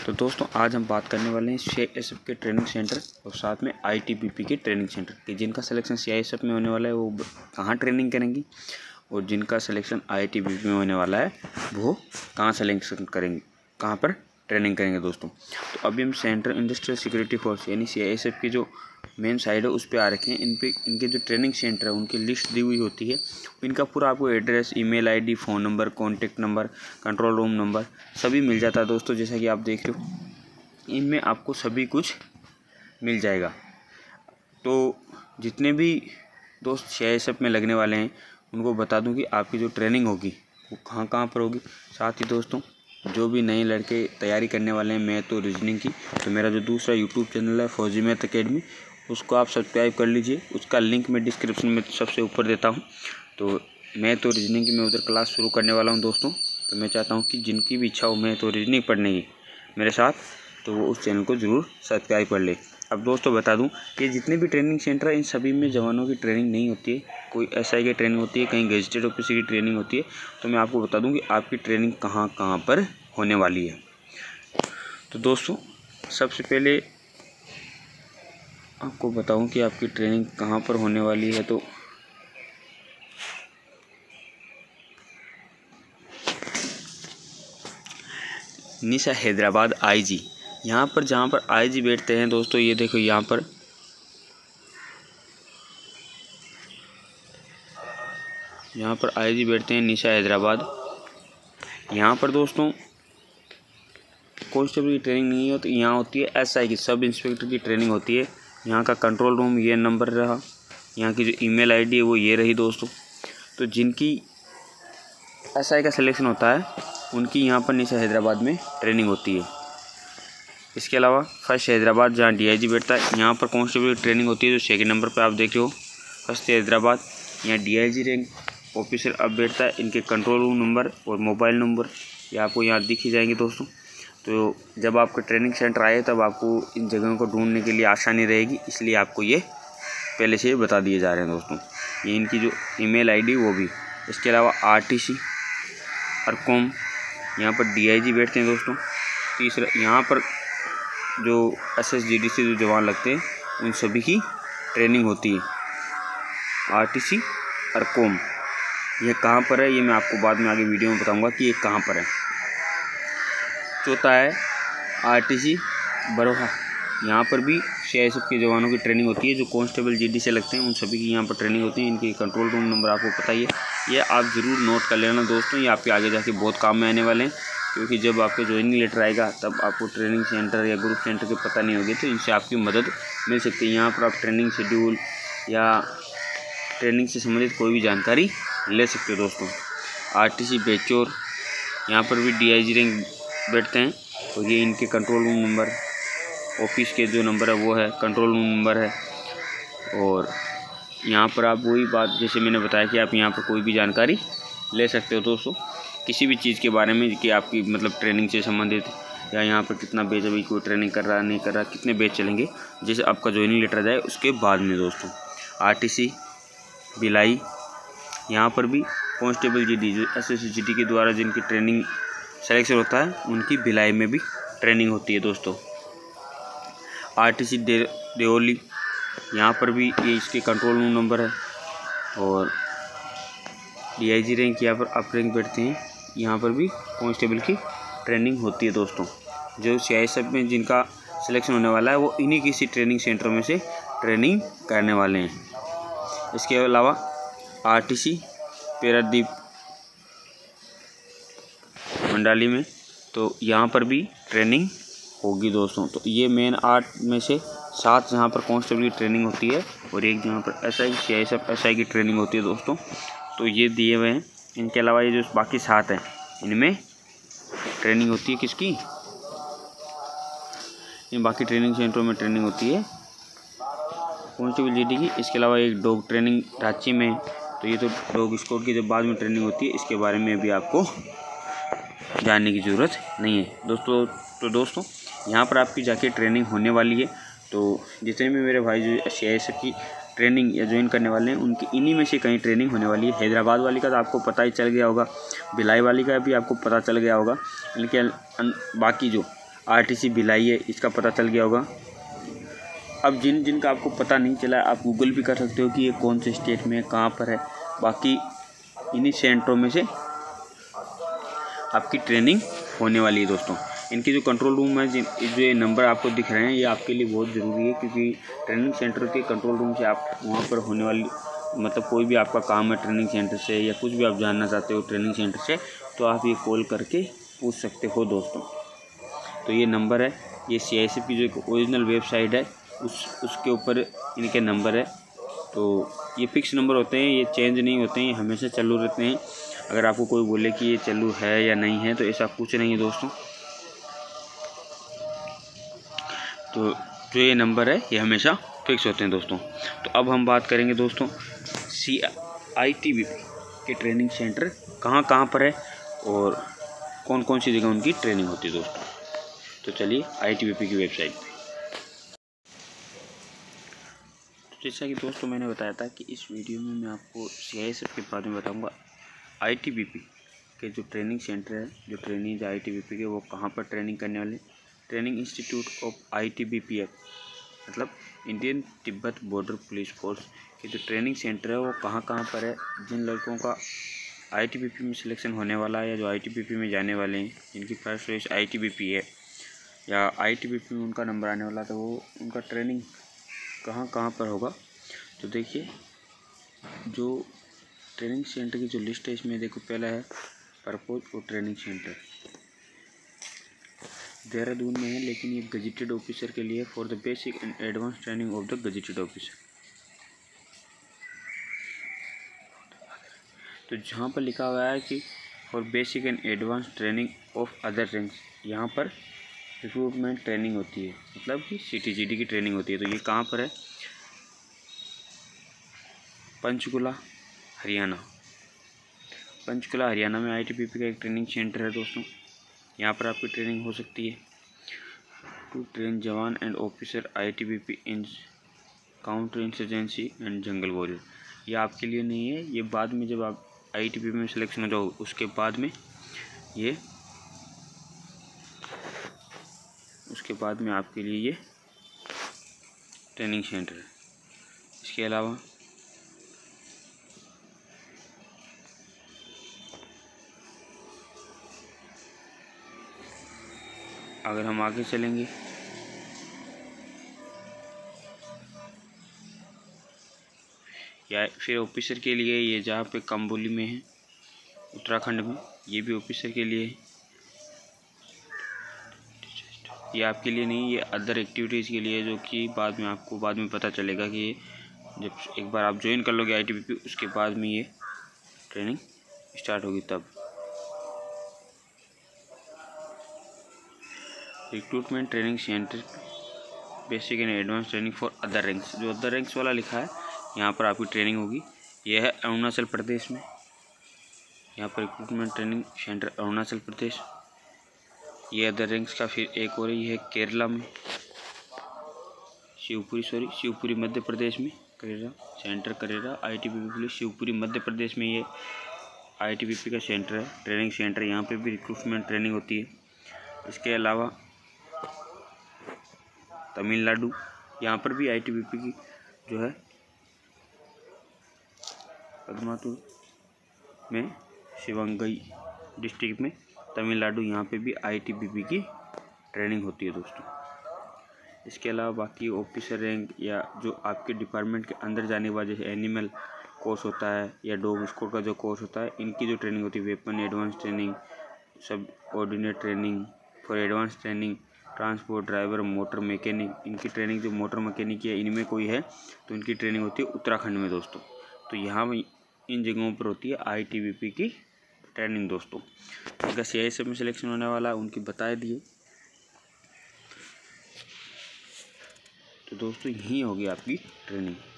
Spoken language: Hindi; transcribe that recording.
तो दोस्तों आज हम बात करने वाले हैं CISF के ट्रेनिंग सेंटर और साथ में ITBP के ट्रेनिंग सेंटर कि जिनका सिलेक्शन CISF में होने वाला है वो कहाँ ट्रेनिंग करेंगी और जिनका सिलेक्शन ITBP में होने वाला है वो कहाँ सिलेक्शन करेंगे, कहाँ पर ट्रेनिंग करेंगे दोस्तों। तो अभी हम सेंट्रल इंडस्ट्रियल सिक्योरिटी फोर्स यानी CISF की जो मेन साइड है उस पर आ रखे हैं। इनके जो ट्रेनिंग सेंटर है उनकी लिस्ट दी हुई होती है। इनका पूरा आपको address, email ID, phone number, contact number, control room number सभी मिल जाता है दोस्तों। जैसा कि आप देख रहे हो इनमें आपको सभी कुछ मिल जाएगा। तो जितने भी दोस्त CISF में लगने वाले हैं उनको बता दूं कि आपकी जो ट्रेनिंग होगी वो कहाँ पर होगी। साथ ही दोस्तों जो भी नए लड़के तैयारी करने वाले हैं मैथ और रीजनिंग की, तो मेरा जो दूसरा यूट्यूब चैनल है फौजी मैथ अकेडमी, उसको आप सब्सक्राइब कर लीजिए। उसका लिंक मैं डिस्क्रिप्शन में सबसे ऊपर देता हूँ। तो मैथ और रीजनिंग की मैं उधर क्लास शुरू करने वाला हूँ दोस्तों। तो मैं चाहता हूँ कि जिनकी भी इच्छा हो मैथ और रीजनिंग पढ़ने की मेरे साथ, तो वो उस चैनल को ज़रूर सब्सक्राइब कर ले। अब दोस्तों बता दूं कि जितने भी ट्रेनिंग सेंटर है इन सभी में जवानों की ट्रेनिंग नहीं होती है। कोई SI की ट्रेनिंग होती है, कहीं गेजेटेड ऑफिसर की ट्रेनिंग होती है। तो मैं आपको बता दूं कि आपकी ट्रेनिंग कहाँ कहाँ पर होने वाली है। तो दोस्तों सबसे पहले आपको बताऊं कि आपकी ट्रेनिंग कहाँ पर होने वाली है। तो निशा हैदराबाद IG, यहाँ पर जहाँ पर IG बैठते हैं दोस्तों, ये देखो यहाँ पर IG बैठते हैं निशा हैदराबाद। यहाँ पर दोस्तों कांस्टेबल की ट्रेनिंग नहीं होती, यहाँ होती है SI की, सब इंस्पेक्टर की ट्रेनिंग होती है। यहाँ का कंट्रोल रूम ये नंबर रहा, यहाँ की जो ईमेल आईडी है वो ये रही दोस्तों। तो जिनकी SI का सिलेक्शन होता है उनकी यहाँ पर निशा हैदराबाद में ट्रेनिंग होती है। इसके अलावा फर्स्ट हैदराबाद जहाँ DIG बैठता है, यहाँ पर कांस्टेबल की ट्रेनिंग होती है। जो सेकंड नंबर पर आप देख रहे हो फर्स्ट हैदराबाद, यहाँ DIG रैंक ऑफिसर अब बैठता है। इनके कंट्रोल रूम नंबर और मोबाइल नंबर ये आपको यहाँ दिख ही जाएंगे दोस्तों। तो जब आपका ट्रेनिंग सेंटर आए तब आपको इन जगहों को ढूंढने के लिए आसानी रहेगी, इसलिए आपको ये पहले से बता दिए जा रहे हैं दोस्तों। ये इनकी जो ईमेल आईडी वो भी। इसके अलावा RTC अरकोम, यहाँ पर DIG बैठते हैं दोस्तों। तीसरा यहाँ पर जो SSGD से जो जवान लगते हैं उन सभी की ट्रेनिंग होती है। RTC अरकोम ये कहाँ पर है ये मैं आपको बाद में आगे वीडियो में बताऊंगा कि ये कहाँ पर है। चौथा है RTC बरोहा, यहाँ पर भी CISF के जवानों की ट्रेनिंग होती है। जो कांस्टेबल GD से लगते हैं उन सभी की यहाँ पर ट्रेनिंग होती है। इनके कंट्रोल रूम नंबर आपको पता ही है, ये आप ज़रूर नोट कर लेना दोस्तों। ये आपके आगे जाके बहुत काम में आने वाले हैं, क्योंकि जब आपके ज्वाइनिंग लेटर आएगा तब आपको ट्रेनिंग सेंटर या ग्रुप सेंटर के पता नहीं होगी, तो इनसे आपकी मदद मिल सकती है। यहाँ पर आप ट्रेनिंग शेड्यूल या ट्रेनिंग से संबंधित कोई भी जानकारी ले सकते हो दोस्तों। RTC बेचौर, यहाँ पर भी DIG रैंक बैठते हैं। तो ये इनके कंट्रोल रूम नंबर, ऑफिस के जो नंबर है वो है, कंट्रोल रूम नंबर है। और यहाँ पर आप वही बात जैसे मैंने बताया कि आप यहाँ पर कोई भी जानकारी ले सकते हो दोस्तों, किसी भी चीज़ के बारे में कि आपकी मतलब ट्रेनिंग से संबंधित, या यहाँ पर कितना बैच अभी कोई ट्रेनिंग कर रहा नहीं कर रहा, कितने बैच चलेंगे, जैसे आपका ज्वाइनिंग लेटर जाए उसके बाद में दोस्तों। RTC भिलाई, यहाँ पर भी कांस्टेबल GD जो SSGD के द्वारा जिनकी ट्रेनिंग सेलेक्शन होता है उनकी भिलाई में भी ट्रेनिंग होती है दोस्तों। RTC देओली, यहाँ पर भी ये इसके कंट्रोल रूम नंबर है। और DIG रैंक यहाँ पर अप रैंक बैठते हैं, यहाँ पर भी कांस्टेबल की ट्रेनिंग होती है दोस्तों। जो CISF में जिनका सिलेक्शन होने वाला है वो इन्हीं किसी ट्रेनिंग सेंटर में से ट्रेनिंग करने वाले हैं। इसके अलावा RTC पेरादीप मंडाली में, तो यहाँ पर भी ट्रेनिंग होगी दोस्तों। तो ये मेन 8 में से 7 जहाँ पर कांस्टेबल की ट्रेनिंग होती है और एक जहाँ पर CISF SI की ट्रेनिंग होती है दोस्तों। तो ये दिए हुए हैं। इनके अलावा ये जो बाकी 7 हैं इनमें ट्रेनिंग होती है किसकी, इन बाकी ट्रेनिंग सेंटरों में ट्रेनिंग होती है कांस्टेबल GD की। इसके अलावा एक डॉग ट्रेनिंग रांची में, तो ये तो डॉग स्क्वाड की जब बाद में ट्रेनिंग होती है, इसके बारे में भी आपको जानने की ज़रूरत नहीं है दोस्तों। तो दोस्तों यहाँ पर आपकी जाके ट्रेनिंग होने वाली है। तो जितने भी मेरे भाई जो CISF की ट्रेनिंग या ज्वाइन करने वाले हैं उनकी इन्हीं में से कहीं ट्रेनिंग होने वाली है। हैदराबाद वाली का तो आपको पता ही चल गया होगा, भिलाई वाली का भी आपको पता चल गया होगा। इनके बाकी जो आरटीसी भिलाई है, इसका पता चल गया होगा। अब जिनका आपको पता नहीं चला, आप गूगल भी कर सकते हो कि ये कौन से स्टेट में है, कहाँ पर है। बाकी इन्हीं सेंटरों में से आपकी ट्रेनिंग होने वाली है दोस्तों। इनके जो कंट्रोल रूम है, जो ये नंबर आपको दिख रहे हैं, ये आपके लिए बहुत ज़रूरी है, क्योंकि ट्रेनिंग सेंटर के कंट्रोल रूम से आप वहाँ पर होने वाली मतलब कोई भी आपका काम है ट्रेनिंग सेंटर से, या कुछ भी आप जानना चाहते हो ट्रेनिंग सेंटर से, तो आप ये कॉल करके पूछ सकते हो दोस्तों। तो ये नंबर है, ये CISF की जो एक ओरिजिनल वेबसाइट है उसके ऊपर इनके नंबर है। तो ये फिक्स नंबर होते हैं, ये चेंज नहीं होते हैं, ये हमेशा चालू रहते हैं। अगर आपको कोई बोले कि ये चालू है या नहीं है, तो ऐसा कुछ नहीं है दोस्तों। तो जो ये नंबर है ये हमेशा फिक्स होते हैं दोस्तों। तो अब हम बात करेंगे दोस्तों ITBP के ट्रेनिंग सेंटर कहाँ कहाँ पर है और कौन कौन सी जगह उनकी ट्रेनिंग होती है दोस्तों। तो चलिए ITBP की वेबसाइट पे। तो जैसा कि दोस्तों मैंने बताया था कि इस वीडियो में मैं आपको CISF के बारे में बताऊंगा। ITBP के जो ट्रेनिंग सेंटर है, जो ट्रेनिंग ITBP के, वो कहाँ पर ट्रेनिंग करने वाले। ट्रेनिंग इंस्टीट्यूट ऑफ ITBPF मतलब Indian Tibbat border police force के जो ट्रेनिंग सेंटर है वो कहाँ कहाँ पर है। जिन लड़कों का ITBP में सिलेक्शन होने वाला है, या जो ITBP में जाने वाले हैं, जिनकी फर्स्ट चॉइस ITBP है या ITBP में उनका नंबर आने वाला, तो वो उनका ट्रेनिंग कहाँ कहाँ पर होगा। तो देखिए, जो ट्रेनिंग सेंटर की जो लिस्ट है, इसमें देखो पहला है परपोज और ट्रेनिंग सेंटर, देहरादून में है, लेकिन ये गजेटेड ऑफिसर के लिए for the basic and advance training of the gazetted officer. तो जहाँ पर लिखा हुआ है कि for basic and advance training of other ranks, यहाँ पर रिक्रूटमेंट ट्रेनिंग होती है, मतलब कि CTGD की ट्रेनिंग होती है। तो ये कहाँ पर है, पंचकुला हरियाणा। पंचकुला हरियाणा में ITBP का एक ट्रेनिंग सेंटर है दोस्तों। यहाँ पर आपकी ट्रेनिंग हो सकती है। टू ट्रेन जवान and officer ITBP in counter insurgency and jungle warrior. ये आपके लिए नहीं है, ये बाद में जब आप ITBP में सिलेक्शन हो जाओ उसके बाद में आपके लिए ये ट्रेनिंग सेंटर है। इसके अलावा अगर हम आगे चलेंगे, या फिर ऑफिसर के लिए ये जहाँ पे कंबोली में है उत्तराखंड में, ये भी ऑफिसर के लिए है। ये आपके लिए नहीं, ये अदर एक्टिविटीज़ के लिए, जो कि बाद में पता चलेगा कि जब एक बार आप ज्वाइन कर लोगे ITBP, उसके बाद में ये ट्रेनिंग स्टार्ट होगी तब। Recruitment training centre basic and advance training for other ranks, जो अदर रैंक्स वाला लिखा है यहाँ पर आपकी ट्रेनिंग होगी। यह है अरुणाचल प्रदेश में, यहाँ पर recruitment training centre Arunachal Pradesh. ये अदर रैंक्स का फिर एक और ये है केरला में, शिवपुरी मध्य प्रदेश में, Karera centre, Karera ITBP police Shivpuri Madhya Pradesh में ये ITBP का सेंटर है, ट्रेनिंग सेंटर। यहाँ पे भी रिक्रूटमेंट ट्रेनिंग होती है। इसके अलावा तमिलनाडु, यहाँ पर भी ITBP की जो है पदमातुर में, शिवंगई डिस्ट्रिक्ट में, तमिलनाडु, यहाँ पे भी ITBP की ट्रेनिंग होती है दोस्तों। इसके अलावा बाकी ऑफिसर रैंक या जो आपके डिपार्टमेंट के अंदर जाने के बाद, जैसे एनिमल कोर्स होता है या डॉग स्क्वाड का जो कोर्स होता है, इनकी जो ट्रेनिंग होती है, weapon advance training, subordinate training for advance training, transport driver, motor mechanic, इनकी ट्रेनिंग जो मोटर मैकेनिक या इनमें कोई है तो इनकी ट्रेनिंग होती है उत्तराखंड में दोस्तों। तो यहाँ इन जगहों पर होती है ITBP की ट्रेनिंग दोस्तों। इनका CISF में सिलेक्शन होने वाला है, उनकी बता दिए। तो दोस्तों यही होगी आपकी ट्रेनिंग।